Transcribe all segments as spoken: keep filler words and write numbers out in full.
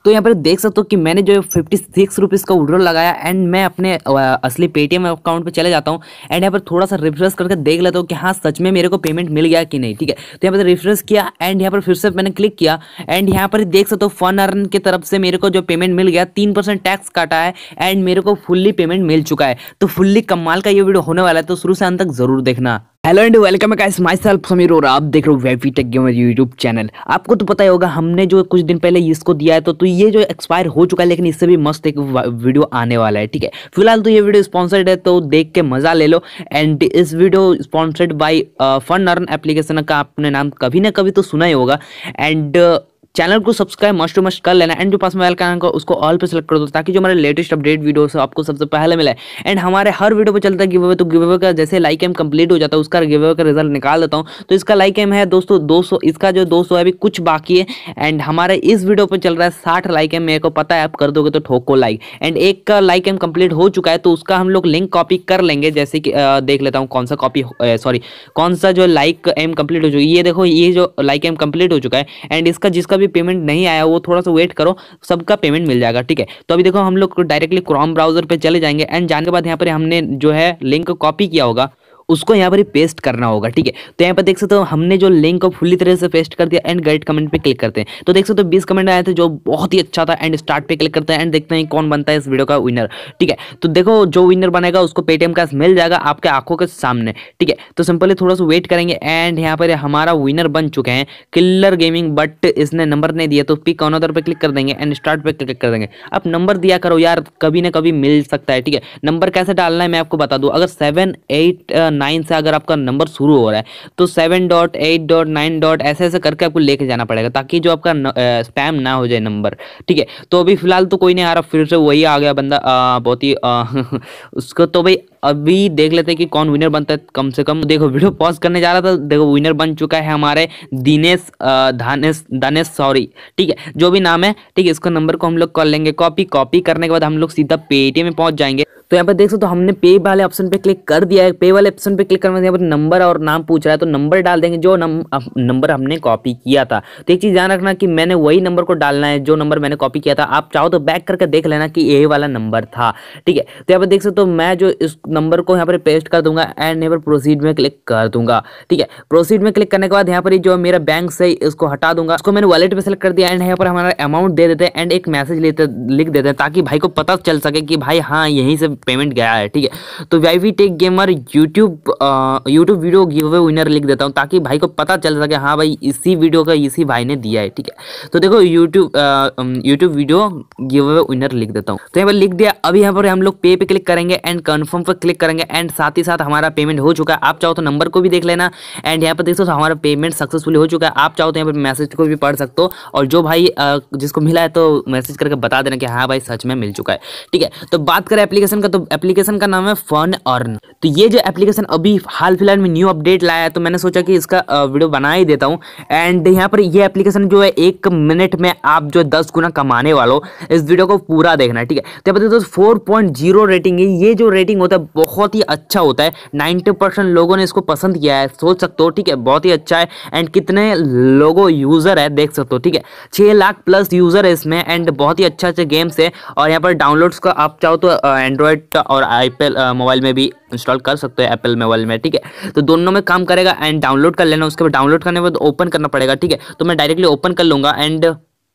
तो यहाँ पर देख सकते हो कि मैंने जो फिफ्टी सिक्स रुपीज़ का विड्रॉल लगाया एंड मैं अपने असली पेटीएम अकाउंट पे चले जाता हूँ एंड यहाँ पर थोड़ा सा रिफ्रेश करके देख लेता हूँ कि हाँ सच में मेरे को पेमेंट मिल गया कि नहीं। ठीक है, तो यहाँ पर रिफ्रेश किया एंड यहाँ पर फिर से मैंने क्लिक किया एंड यहाँ पर देख सकते हो फन अर्न की तरफ से मेरे को जो पेमेंट मिल गया, तीन परसेंट टैक्स काटा है एंड मेरे को फुल्ली पेमेंट मिल चुका है। तो फुल्ली कमाल का ये वीडियो होने वाला है, तो शुरू से अंत तक जरूर देखना। Hello and welcome guys, myself Sameer और आप देख रहे हो VIP tech gamer YouTube channel. आपको तो पता ही होगा हमने जो कुछ दिन पहले इसको दिया है तो, तो ये जो एक्सपायर हो चुका है, लेकिन इससे भी मस्त एक वीडियो आने वाला है। ठीक है, फिलहाल तो ये वीडियो स्पॉन्सर्ड है तो देख के मजा ले लो। एंड इस video sponsored by FunEarn application का आपने नाम कभी ना कभी तो सुना ही होगा। एंड चैनल को सब्सक्राइब मस्ट टू मस्ट कर लेना एंड जो पास में बेल का आइकन को उसको ऑल पे सेलेक्ट कर दो ताकि जो हमारे लेटेस्ट अपडेट वीडियोस है आपको सबसे पहले मिले। एंड हमारे हर वीडियो पे चलता है गिव अवे, तो गिव अवे का जैसे लाइक एम कंप्लीट हो जाता है उसका गिव अवे का रिजल्ट निकाल देता हूँ। तो इसका लाइक एम है दोस्तों दो सौ, इसका जो दो सौ है अभी कुछ बाकी है एंड हमारे इस वीडियो पर चल रहा है साठ लाइक एम। मेरे को पता है आप कर दोगे तो ठोको लाइक। एंड एक का लाइक एम कंप्लीट हो चुका है तो उसका हम लोग लिंक कॉपी कर लेंगे। जैसे कि देख लेता हूँ कौन सा कॉपी सॉरी कौन सा जो लाइक एम कंप्लीट हो चुकी है। ये देखो ये जो लाइक एम कंप्लीट हो चुका है एंड इसका जिसका भी पेमेंट नहीं आया वो थोड़ा सा वेट करो, सबका पेमेंट मिल जाएगा। ठीक है, तो अभी देखो हम लोग डायरेक्टली क्रोम ब्राउजर पे चले जाएंगे एंड जाने के बाद यहाँ पर हमने जो है लिंक कॉपी किया होगा उसको यहाँ पर ही पेस्ट करना होगा। ठीक है, तो यहाँ पर देख सकते हो हमने जो लिंक को फुल्ली तरह से पेस्ट कर दिया एंड गेट कमेंट पे क्लिक करते हैं तो देख सकते हो बीस कमेंट आए थे जो बहुत ही अच्छा था। एंड स्टार्ट पे क्लिक करते हैं एंड देखते हैं कौन बनता है इस वीडियो का विनर। ठीक है, तो देखो जो विनर बनेगा उसको पेटीएम का मिल जाएगा आपके आंखों के सामने। ठीक है, तो सिंपली थोड़ा सा वेट करेंगे एंड यहाँ पर हमारा विनर बन चुके हैं किलर गेमिंग, बट इसने नंबर नहीं दिया तो पिक ऑनर पे क्लिक कर देंगे एंड स्टार्ट पे क्लिक कर देंगे। आप नंबर दिया करो यार, कभी ना कभी मिल सकता है। ठीक है, नंबर कैसे डालना है मैं आपको बता दूं। अगर सेवन एट नाइन से अगर आपका नंबर शुरू हो रहा है तो seven dot eight dot nine dot ऐसे ऐसे करके आपको लेके जाना पड़ेगा ताकि जो आपका स्पैम ना हो जाए नंबर। ठीक है, तो अभी फिलहाल तो कोई नहीं आ रहा, फिर से वही आ गया बंदा आ, बहुत ही आ, उसको तो भाई अभी देख लेते हैं कि कौन विनर बनता है। कम से कम देखो वीडियो पॉज करने जा रहा था, देखो विनर बन चुका है हमारे दिनेश धानेश दानेश सॉरी। ठीक है, जो भी नाम है। ठीक है, इसका नंबर को हम लोग कर लेंगे कॉपी। कॉपी करने के बाद हम लोग सीधा पेटीएम में पहुंच जाएंगे। तो यहाँ पर देख सकते हो हमने पे वाले ऑप्शन पे क्लिक कर दिया है। पे वाले ऑप्शन पे क्लिक करने के बाद यहाँ पर नंबर और नाम पूछ रहा है तो नंबर डाल देंगे जो नंबर हमने कॉपी किया था। तो एक चीज ध्यान रखना कि मैंने वही नंबर को डालना है जो नंबर मैंने कॉपी किया था। आप चाहो तो बैक करके देख लेना कि यही वाला नंबर था। ठीक है, तो यहाँ पर देख सकते हो मैं जो इस नंबर को यहाँ पर पेस्ट कर दूंगा एंड यहाँ पर प्रोसीड में क्लिक कर दूंगा। ठीक है, प्रोसीड में क्लिक करने के बाद यहाँ पर जो मेरा बैंक से इसको हटा दूंगा। इसको मैंने वॉलेट पे सेलेक्ट कर दिया एंड यहाँ पर हमारा अमाउंट दे देते हैं एंड एक मैसेज लेते लिख देते हैं ताकि भाई को पता चल सके कि भाई हाँ यहीं से पेमेंट गया है। ठीक है, तो VIP tech gamer YouTube YouTube video giveaway winner लिख देता हूं ताकि भाई को पता चल सके हाँ भाई इसी वीडियो का इसी भाई ने दिया है। ठीक है, तो देखो YouTube YouTube video giveaway winner लिख देता हूं। तो यहाँ पर लिख दिया। अभी यहाँ पर हम लोग पे पे क्लिक करेंगे एंड कंफर्म पर क्लिक करेंगे एंड साथ ही साथ हमारा पेमेंट हो चुका है। आप चाहो तो नंबर को भी देख लेना एंड यहाँ पर देख सकते हो हमारा पेमेंट सक्सेसफुली हो चुका है। आप चाहो तो यहाँ पर मैसेज को भी पढ़ सकते हो और जो भाई जिसको मिला है तो मैसेज करके बता देना कि हाँ भाई सच में मिल चुका है। ठीक है, तो बात करें एप्लीकेशन का, तो एप्लीकेशन का नाम है फनअर्न। तो ये जो एप्लीकेशन अभी हाल फिलहाल में न्यू अपडेट लाया है तो मैंने सोचा कि इसका वीडियो बना ही देता हूं। एंड यहाँ पर ये एप्लीकेशन जो है एक मिनट में आप जो दस गुना कमाने वालों, इस वीडियो को पूरा देखना है। ठीक है, तो यहाँ पर फोर पॉइंट जीरो रेटिंग है। ये जो रेटिंग होता है बहुत ही अच्छा होता है। नाइन्टी परसेंट लोगों ने इसको पसंद किया है, सोच सकते हो। ठीक है, बहुत ही अच्छा है एंड कितने लोगों यूजर है देख सकते हो। ठीक है, छह लाख प्लस यूजर है इसमें एंड बहुत ही अच्छा अच्छा गेम्स है। और यहाँ पर डाउनलोड्स का आप चाहो तो एंड्रॉइड और आईपीएल मोबाइल में भी इंस्टॉल कर सकते हो, एप्पल मोबाइल में। ठीक है, तो दोनों में काम करेगा एंड डाउनलोड कर लेना। उसके बाद डाउनलोड करने के बाद ओपन करना पड़ेगा। ठीक है, तो मैं डायरेक्टली ओपन कर लूंगा एंड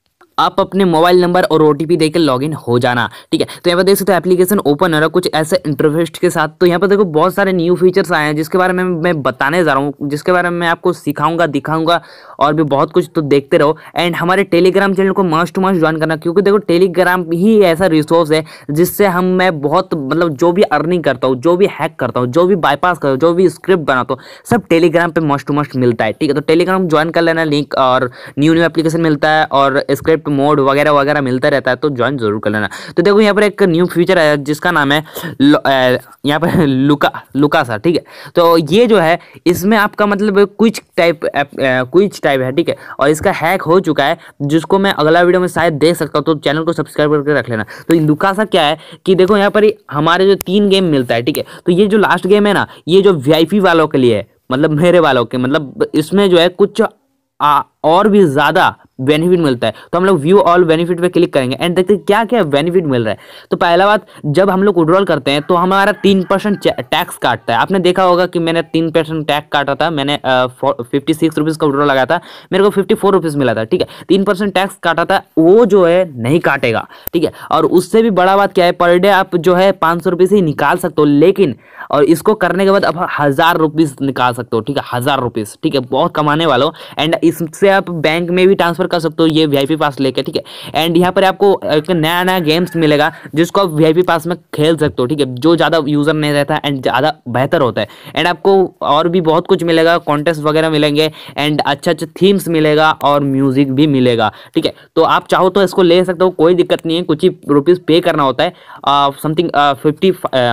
आप अपने मोबाइल नंबर और ओटीपी देकर लॉगिन हो जाना। ठीक है, तो यहाँ पर देख सकते हो एप्लीकेशन ओपन हो रहा है कुछ ऐसे इंटरफेस के साथ। तो यहाँ पर देखो बहुत सारे न्यू फीचर्स आए हैं जिसके बारे में मैं बताने जा रहा हूँ, जिसके बारे में मैं आपको सिखाऊंगा दिखाऊंगा और भी बहुत कुछ। तो देखते रहो एंड हमारे टेलीग्राम चैनल को मस्ट टू मस्ट ज्वाइन करना क्योंकि देखो टेलीग्राम ही ऐसा रिसोर्स है जिससे हम मैं बहुत मतलब जो भी अर्निंग करता हूँ, जो भी हैक करता हूँ, जो भी बाईपास करता हूँ, जो भी स्क्रिप्ट बनाता हूँ, सब टेलीग्राम पे मस्ट टू मस्ट मिलता है। ठीक है, तो टेलीग्राम ज्वाइन कर लेना लिंक, और न्यू न्यू एप्लीकेशन मिलता है और स्क्रिप्ट मोड वगैरह वगैरह मिलता रहता है, तो ज्वाइन जरूर कर लेना। तो देखो यहाँ पर एक न्यू फीचर है जिसका नाम है यहाँ पर लुका लुका सा। ठीक है, तो ये जो है इसमें आपका मतलब क्विज टाइप क्विज टाइप है। ठीक है, और इसका हैक हो चुका है जिसको मैं अगला वीडियो में शायद देख सकता हूँ, तो चैनल को सब्सक्राइब करके रख लेना। तो लुका सा क्या है कि देखो यहाँ पर हमारे जो तीन गेम मिलता है। ठीक है, तो ये जो लास्ट गेम है ना, ये जो वीआईपी वालों के लिए है, मतलब मेरे वालों के, मतलब इसमें जो है कुछ आ, और भी ज़्यादा बेनिफिट मिलता है। तो हम लोग व्यू ऑल बेनिफिट पे क्लिक करेंगे एंड देखते हैं क्या क्या बेनिफिट मिल रहा है। तो पहला बात, जब हम लोग विड्रॉल करते हैं तो हमारा तीन परसेंट टैक्स काटता है। आपने देखा होगा कि मैंने तीन परसेंट टैक्स काटा था, मैंने फिफ्टी सिक्स रुपीज़ का विड्रॉल लगाया था, मेरे को फिफ्टी फोर रुपीज़ मिला था, ठीक है। तीन परसेंट टैक्स काटा था, वो जो है नहीं काटेगा, ठीक है। और उससे भी बड़ा बात क्या है, पर डे आप जो है पाँच सौ रुपये से ही निकाल सकते हो, लेकिन और इसको करने के बाद आप हज़ार रुपीज़ निकाल सकते हो, ठीक है, हज़ार रुपीज़, ठीक है, बहुत कमाने वाला हो। एंड इससे आप बैंक में भी ट्रांसफर कर सकते हो ये वीआईपी पास लेके, ठीक है। एंड यहाँ पर आपको एक नया नया गेम्स मिलेगा जिसको आप वीआईपी पास में खेल सकते हो, ठीक है, जो ज़्यादा यूज़र नहीं रहता एंड ज़्यादा बेहतर होता है। एंड आपको और भी बहुत कुछ मिलेगा, कॉन्टेस्ट वगैरह मिलेंगे एंड अच्छा अच्छा थीम्स मिलेगा और म्यूजिक भी मिलेगा, ठीक है। तो आप चाहो तो इसको ले सकते हो, कोई दिक्कत नहीं है, कुछ ही रुपीज़ पे करना होता है, something fifty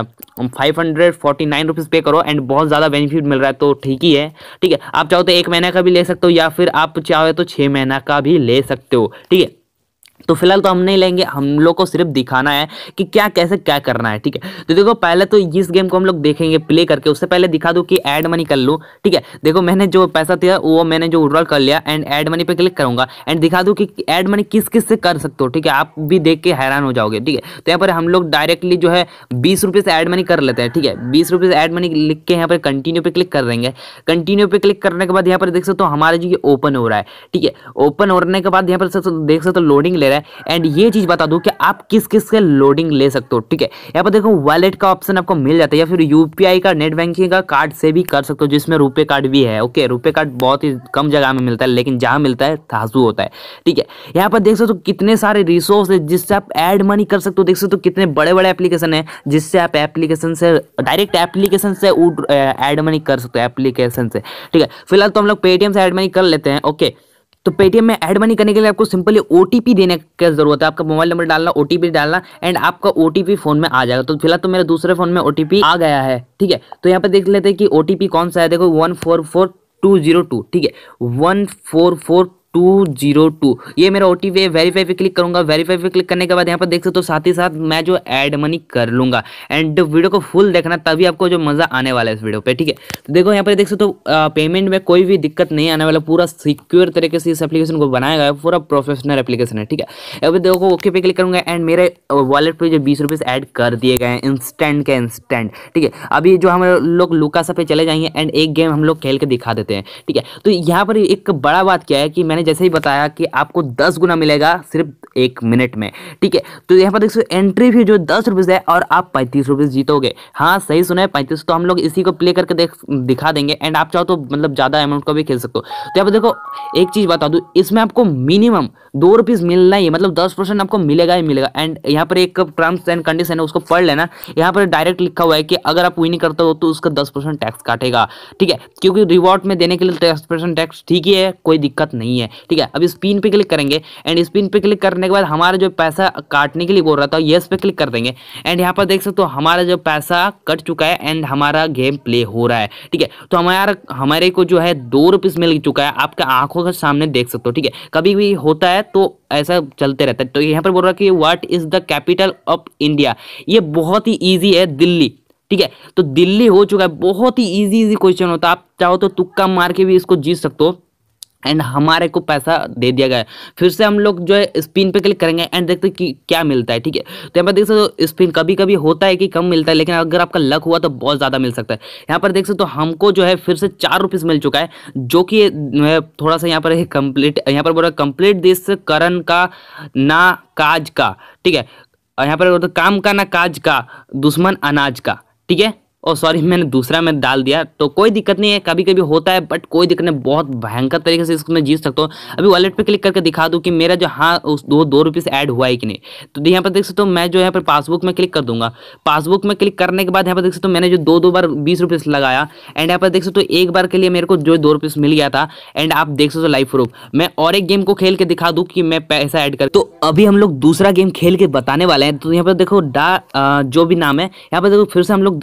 five hundred forty nine rupees pay करो एंड बहुत ज़्यादा बेनिफिट मिल रहा है, तो ठीक ही है, ठीक है। आप चाहो तो एक महीने का भी ले सकते हो या फिर आप चाहो तो छः महीना का भी ले सकते हो, ठीक है। तो फिलहाल तो हम नहीं लेंगे, हम लोग को सिर्फ दिखाना है कि क्या कैसे क्या करना है, ठीक है। तो देखो पहले तो इस गेम को हम लोग देखेंगे प्ले करके, उससे पहले दिखा दूं कि ऐड मनी कर लूँ, ठीक है। देखो मैंने जो पैसा था वो मैंने जो विड्रॉल कर लिया एंड ऐड मनी पे क्लिक करूंगा एंड दिखा दूं कि ऐड मनी किस किस से कर सकते हो, ठीक है। आप भी देख के हैरान हो जाओगे, ठीक है। तो यहाँ पर हम लोग डायरेक्टली जो है बीस रुपये से ऐड मनी कर लेते हैं, ठीक है। बीस रुपये से ऐड मनी लिख के यहाँ पर कंटिन्यू पे क्लिक कर देंगे। कंटिन्यू पे क्लिक करने के बाद यहाँ पर देख सकते हो हमारा जो ये ओपन हो रहा है, ठीक है। ओपन होने के बाद यहाँ पर देख सकते हो लोडिंग ले रहा है एंड ये चीज बता दूं कि आप किस किस के लोडिंग ले सकते हो, ठीक है। यहाँ पर देखो वॉलेट का ऑप्शन आपको मिल जाता है या फिर यूपीआई का, नेट बैंकिंग का कार्ड से भी कर सकते हो, जिसमें रुपए कार्ड भी है, ओके। रुपए कार्ड बहुत ही कम जगह में मिलता है, लेकिन जहां मिलता है धांसू होता है, ठीक है। यहाँ पर देख सकते हो कितने सारे रिसोर्स है जिससे आप ऐड मनी कर सकते हो। देख सकते हो कितने बड़े बड़े एप्लीकेशन है जिससे आप एप्लीकेशन से डायरेक्ट एप्लीकेशन से ऐड मनी कर सकते हो, एप्लीकेशन से, ठीक है। फिलहाल तो हम लोग पेटीएम से ऐड मनी कर लेते हैं, ओके। तो पेटीएम में ऐड मनी करने के लिए आपको सिंपली ओटीपी देने की जरूरत है, आपका मोबाइल नंबर डालना, ओटीपी डालना एंड आपका ओटीपी फोन में आ जाएगा। तो फिलहाल तो मेरे दूसरे फोन में ओटीपी आ गया है, ठीक है। तो यहाँ पे देख लेते हैं कि ओटीपी कौन सा है। देखो one four four two zero two, ठीक है, one four four two zero two, ये मेरा ओटीपी है। वेरीफाई पे क्लिक करूंगा। वेरीफाई पे क्लिक करने के बाद यहाँ पर देख सकते हो साथ ही साथ मैं जो ऐड मनी कर लूंगा एंड वीडियो को फुल देखना, तभी आपको जो मजा आने वाला है इस वीडियो पे, ठीक है। तो देखो यहाँ पर देख सकते हो पेमेंट में कोई भी दिक्कत नहीं आने वाला, पूरा सिक्योर तरीके से इस एप्लीकेशन को बनाया गया है, पूरा प्रोफेशनल एप्लीकेशन है, ठीक है। अभी देखो ओके पे क्लिक करूंगा एंड मेरे वॉलेट पे जो बीस रुपीज़ ऐड कर दिए गए हैं इंस्टेंट के इंस्टेंट, ठीक है। अभी जो हम लोग लुकासा पे चले जाएंगे एंड एक गेम हम लोग खेल के दिखा देते हैं, ठीक है। तो यहाँ पर एक बड़ा बात क्या है कि मैंने जैसे ही बताया कि आपको दस गुना मिलेगा सिर्फ एक मिनट में, ठीक है। तो यहाँ पर देख सकते एंट्री फी जो दस रुपीज़ है और आप पैंतीस रुपीज़ जीतोगे। हाँ सही सुना है, पैंतीस। तो हम लोग इसी को प्ले करके देख दिखा देंगे एंड आप चाहो तो मतलब ज़्यादा अमाउंट का भी खेल सकते हो। तो यहाँ पर देखो एक चीज़ बता दूँ, इसमें आपको मिनिमम दो रुपीज़ मिलना ही, मतलब दस परसेंट आपको मिलेगा ही मिलेगा। एंड यहाँ पर एक टर्म्स एंड कंडीशन है, उसको पढ़ लेना। यहाँ पर डायरेक्ट लिखा हुआ है कि अगर आप विन करते हो तो उसका दस परसेंट टैक्स काटेगा, ठीक है। क्योंकि रिवॉर्ड में देने के लिए दस परसेंट टैक्स ठीक ही है, कोई दिक्कत नहीं है, ठीक है। अब स्पिन पे क्लिक करेंगे एंड स्पिन पे क्लिक करने के बाद हमारा जो पैसा काटने के लिए बोल रहा था यस पे क्लिक कर देंगे एंड यहाँ पर देख सकते हो हमारा जो पैसा कट चुका है एंड हमारा गेम प्ले हो रहा है, ठीक है। तो हमारा हमारे को जो है दो रुपीज़ मिल चुका है, आपके आंखों के सामने देख सकते हो, ठीक है। कभी भी होता है तो ऐसा चलते रहता है। तो यहाँ पर बोल रहा है कि what is the capital of India, ये बहुत ही ईजी है, दिल्ली, ठीक है। तो दिल्ली हो चुका है, बहुत ही इजी इजी क्वेश्चन होता है, आप चाहो तो तुक्का मार के भी इसको जीत सकते हो एंड हमारे को पैसा दे दिया गया है। फिर से हम लोग जो है स्पिन पे क्लिक करेंगे एंड देखते हैं कि क्या मिलता है, ठीक है। तो यहाँ पर देख सकते हो स्पिन कभी कभी होता है कि कम मिलता है, लेकिन अगर आपका लक हुआ तो बहुत ज़्यादा मिल सकता है। यहाँ पर देख सकते हो हमको जो है फिर से चार रुपीज़ मिल चुका है, जो कि थोड़ा सा यहाँ पर है कंप्लीट, यहाँ पर बोल रहा है कंप्लीट दिस करण का ना काज का, ठीक है। यहाँ पर काम का ना काज का, दुश्मन अनाज का, ठीक है। ओ सॉरी मैंने दूसरा में डाल दिया, तो कोई दिक्कत नहीं है, कभी कभी होता है बट कोई दिक्कत नहीं, बहुत भयंकर तरीके से इसको मैं जीत सकता हूँ। अभी वॉलेट पे क्लिक करके दिखा दूँ कि मेरा जो हाँ उस दो दो रुपये से ऐड हुआ है कि नहीं। तो यहाँ पर देख सकते हो मैं जो यहाँ पर पासबुक में क्लिक कर दूंगा। पासबुक में क्लिक करने के बाद यहाँ पर देख सकते हो मैंने जो दो दो बार बीस रुपये लगाया एंड यहाँ पर देख सकते हो एक बार के लिए मेरे को जो दो रुपये मिल गया था एंड आप देख सकते हो लाइव प्रूफ। मैं और एक गेम को खेल के दिखा दूँ कि मैं पैसा ऐड कर। तो अभी हम लोग दूसरा गेम खेल के बताने वाले हैं। तो यहाँ पर देखो डा जो भी नाम है, यहाँ पर देखो फिर से हम लोग दस रुपये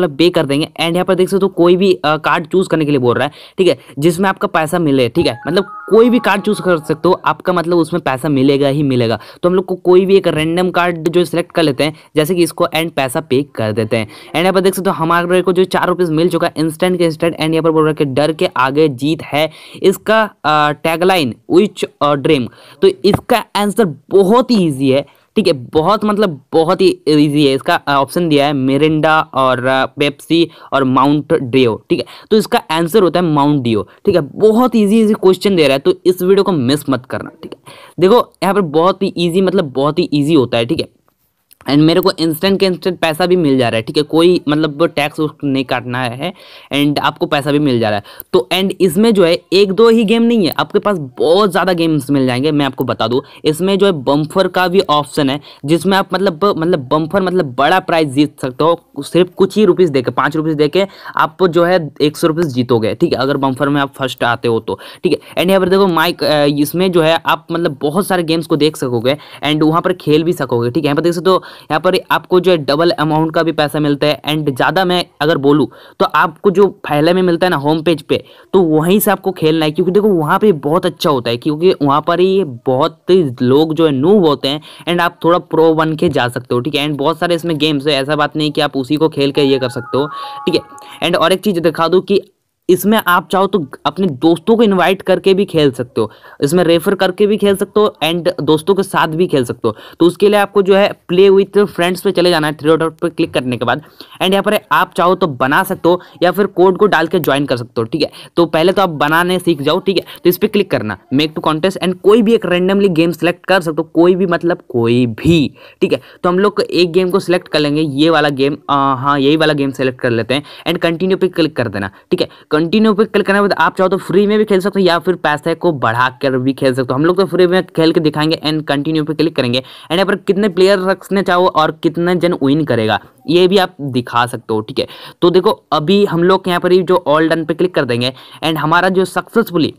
वाला पे कर देंगे एंड यहाँ पर देख सकते हो कोई भी कार्ड चूज करने के लिए बोल रहा है, ठीक है, जिसमें आपका पैसा मिले, ठीक है, मतलब कोई भी कार्ड चूज कर सकते हो, आपका मतलब उसमें पैसा मिलेगा ही मिलेगा। तो हम लोग को कोई भी एक रैंडम कार्ड जो सिलेक्ट कर लेते हैं जैसे कि इसको एंड पैसा पे कर देते हैं एंड यहाँ पर देख सकते हो हमारे को जो चार रुपीज मिल चुका है इंस्टेंट के इंस्टेंट एंड यहाँ पर बोल रहा है कि डर के आगे जीत है इसका टैगलाइन विच ड्रीम। तो इसका आंसर बहुत ही ईजी है, ठीक है, बहुत मतलब बहुत ही इजी है। इसका ऑप्शन दिया है मिरिंडा और पेप्सी और माउंट डियो, ठीक है, तो इसका आंसर होता है माउंट डियो, ठीक है। बहुत इजी इजी क्वेश्चन दे रहा है तो इस वीडियो को मिस मत करना, ठीक है। देखो यहाँ पर बहुत ही इजी मतलब बहुत ही इजी होता है, ठीक है, एंड मेरे को इंस्टेंट के इंस्टेंट पैसा भी मिल जा रहा है, ठीक है, कोई मतलब टैक्स नहीं काटना है एंड आपको पैसा भी मिल जा रहा है। तो एंड इसमें जो है एक दो ही गेम नहीं है, आपके पास बहुत ज़्यादा गेम्स मिल जाएंगे। मैं आपको बता दूं इसमें जो है बम्फर का भी ऑप्शन है जिसमें आप मतलब मतलब बम्फर मतलब बड़ा प्राइज जीत सकते हो सिर्फ कुछ ही रुपीज़ देके, पाँच रुपीज़ देके आप जो है एक सौ रुपीज़ जीतोगे, ठीक है, अगर बम्फर में आप फर्स्ट आते हो तो, ठीक है। एंड यहाँ पर देखो माइक इसमें जो है आप मतलब बहुत सारे गेम्स को देख सकोगे एंड वहाँ पर खेल भी सकोगे, ठीक है। यहाँ पर देख सकते हो यहाँ पर आपको जो है डबल अमाउंट का भी पैसा मिलता है एंड ज़्यादा मैं अगर बोलूँ तो आपको जो पहले में मिलता है ना होम पेज पे, तो वहीं से आपको खेलना है क्योंकि देखो वहाँ पे बहुत अच्छा होता है क्योंकि वहाँ पर ही बहुत लोग जो है नूब होते हैं एंड आप थोड़ा प्रो बन के जा सकते हो, ठीक है। एंड बहुत सारे इसमें गेम्स है, ऐसा बात नहीं कि आप उसी को खेल के ये कर सकते हो, ठीक है। एंड और एक चीज़ दिखा दूँ कि इसमें आप चाहो तो अपने दोस्तों को इनवाइट करके भी खेल सकते हो, इसमें रेफर करके भी खेल सकते हो एंड दोस्तों के साथ भी खेल सकते हो। तो उसके लिए आपको जो है प्ले विथ फ्रेंड्स पे चले जाना है, थ्री डॉट पे क्लिक करने के बाद एंड यहाँ पर आप चाहो तो बना सकते हो या फिर कोड को डाल के ज्वाइन कर सकते हो, ठीक है। तो पहले तो आप बनाने सीख जाओ, ठीक है, तो इस पर क्लिक करना मेक टू कॉन्टेस्ट एंड कोई भी एक रैंडमली गेम सेलेक्ट कर सकते हो, कोई भी मतलब कोई भी, ठीक है। तो हम लोग एक गेम को सिलेक्ट कर लेंगे, ये वाला गेम, हाँ यही वाला गेम सेलेक्ट कर लेते हैं एंड कंटिन्यू पे क्लिक कर देना, ठीक है। कंटिन्यू पे क्लिक करने के बाद आप चाहो तो फ्री में भी खेल सकते हो या फिर पैसे को बढ़ा कर भी खेल सकते हो। हम लोग तो फ्री में खेल के दिखाएंगे एंड कंटिन्यू पे क्लिक करेंगे एंड यहाँ पर कितने प्लेयर रखने चाहो और कितने जन विन करेगा ये भी आप दिखा सकते हो, ठीक है। तो देखो अभी हम लोग यहाँ पर ही जो ऑल डन पे क्लिक कर देंगे एंड हमारा जो सक्सेसफुली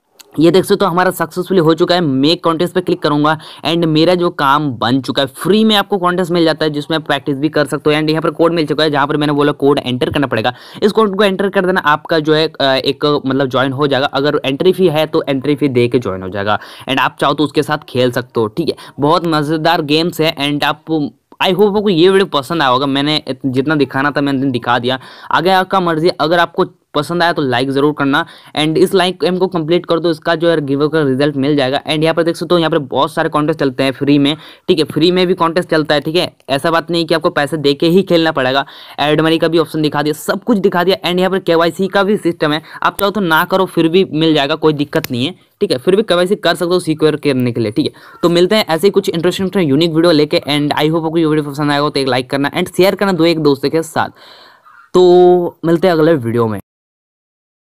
ये देख सकते हो तो हमारा सक्सेसफुली हो चुका है। मेक कॉन्टेस्ट पे क्लिक करूंगा एंड मेरा जो काम बन चुका है। फ्री में आपको कॉन्टेस्ट मिल जाता है जिसमें आप प्रैक्टिस भी कर सकते हो एंड यहाँ पर कोड मिल चुका है जहाँ पर मैंने बोला कोड एंटर करना पड़ेगा। इस कोड को एंटर कर देना, आपका जो है एक मतलब ज्वाइन हो जाएगा। अगर एंट्री फी है तो एंट्री फी दे के ज्वाइन हो जाएगा एंड आप चाहो तो उसके साथ खेल सकते हो, ठीक है। बहुत मज़ेदार गेम्स है एंड आप आई होप आपको ये वीडियो पसंद आया होगा। मैंने जितना दिखाना था मैंने दिखा दिया, आगे आपका मर्जी। अगर आपको पसंद आया तो लाइक जरूर करना एंड इस लाइक एम को कंप्लीट कर दो, इसका जो है गिव का रिजल्ट मिल जाएगा। एंड यहाँ पर देख सकते हो यहाँ पर बहुत सारे कॉन्टेस्ट चलते हैं फ्री में, ठीक है, फ्री में भी कॉन्टेस्ट चलता है, ठीक है। ऐसा बात नहीं कि आपको पैसे दे के ही खेलना पड़ेगा। एड मनी का भी ऑप्शन दिखा दिया, सब कुछ दिखा दिया एंड यहाँ पर केवाईसी का भी सिस्टम है। आप चाहो तो ना करो फिर भी मिल जाएगा, कोई दिक्कत नहीं है, ठीक है। फिर भी केवाईसी कर सकते हो सिक्योर करने के लिए, ठीक है। तो मिलते हैं ऐसे ही कुछ इंटरेस्टिंग यूनिक वीडियो लेके एंड आई होप आपको ये वीडियो पसंद आएगा तो एक लाइक करना एंड शेयर करना दो एक दोस्तों के साथ। तो मिलते हैं अगले वीडियो में।